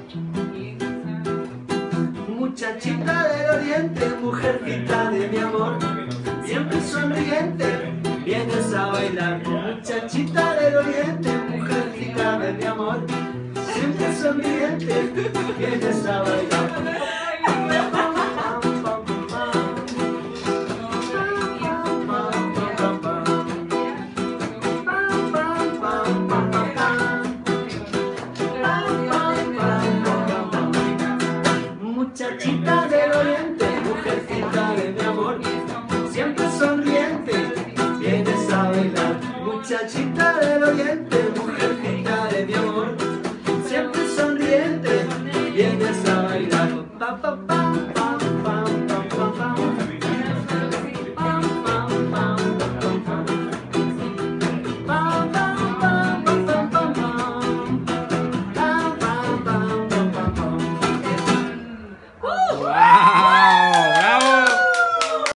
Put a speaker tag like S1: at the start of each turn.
S1: Muchachita del oriente, mujercita de mi amor, siempre sonriente, vienes a bailar. Muchachita del oriente, mujercita de mi amor, siempre sonriente, vienes a bailar. Muchachita del oriente, mujercita de mi amor, siempre sonriente, vienes a bailar. Muchachita del oriente, mujercita de mi amor, siempre sonriente, vienes a bailar.